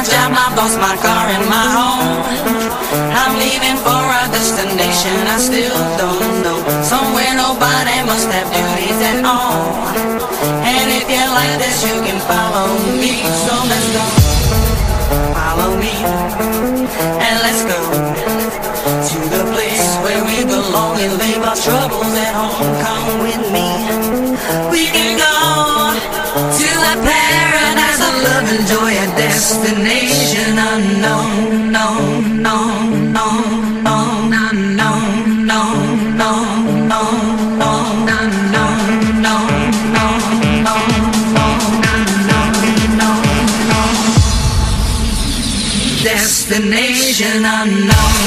job, my boss, my car, and my home. I'm leaving for a destination I still don't know. Somewhere nobody must have duties at all. And if you like this, you can follow me. So let's go. Follow me. And let's go to the place where we belong and leave our troubles at home. Come with me. We can go to a paradise of love and joy, a destination unknown, no, no, no, no, no, no, no, no, no, no, no, no, no, no, destination unknown.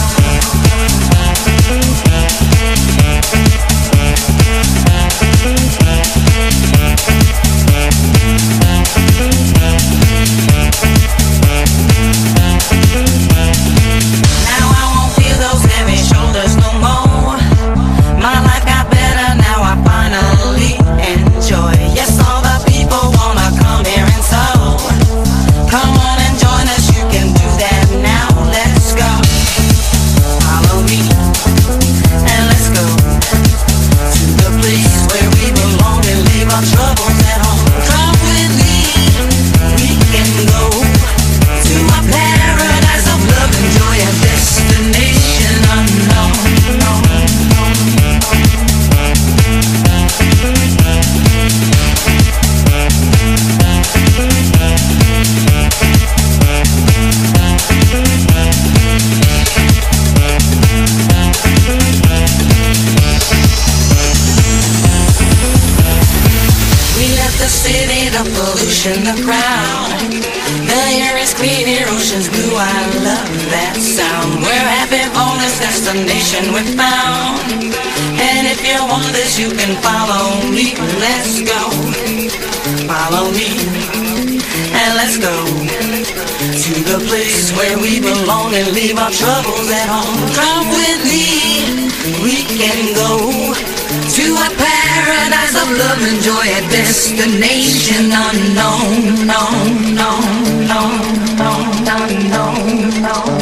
The crowd, the air is clear, ocean's blue, I love that sound. We're happy for this destination we found. And if you want this, you can follow me. Let's go, follow me. And let's go to the place where we belong and leave our troubles at home. Come with me, we can go to a paradise of love and joy, a destination unknown, no, no, no, no, no, no, no.